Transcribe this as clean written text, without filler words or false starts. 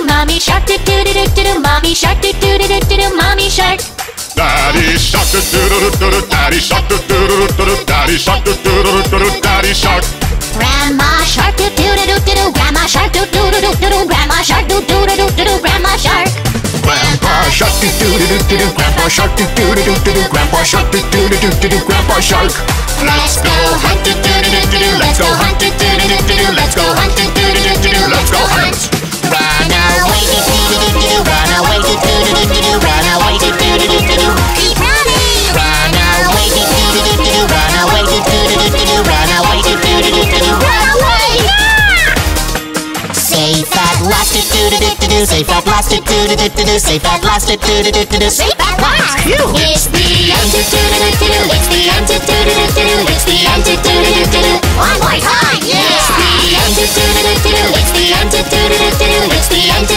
mommy shark do do do do do do, mommy shark do do do do do do, mommy shark. Daddy shark do do do do do, daddy shark do do do do do, daddy shark do do do do do, daddy shark. Grandma shark do do do do do do, grandma shark do do do do do do, grandma shark do do do do do do, grandma shark. Grandpa shark do do do do do do, grandpa shark do do do do do do, grandpa shark do do do do do do, grandpa shark. Let's go hunt do do do do do, let's go hunt do do do do do, let's go hunt do do do do do, let's go hunt. Run away do do do do do, run away do do do do do, run away do do do do do. Keep running. Run away do do do do do, run away do do do do do, run away do do do do do, run away. Safe at last do do do do do, safe at last do do do do do, safe at last do do do do do, safe at last. It's the end do do do do do, it's the end do do do do do, it's the end do do do do do. One more time, yeah. It's the end do do do do do, it's the end do do do do do, it's the end do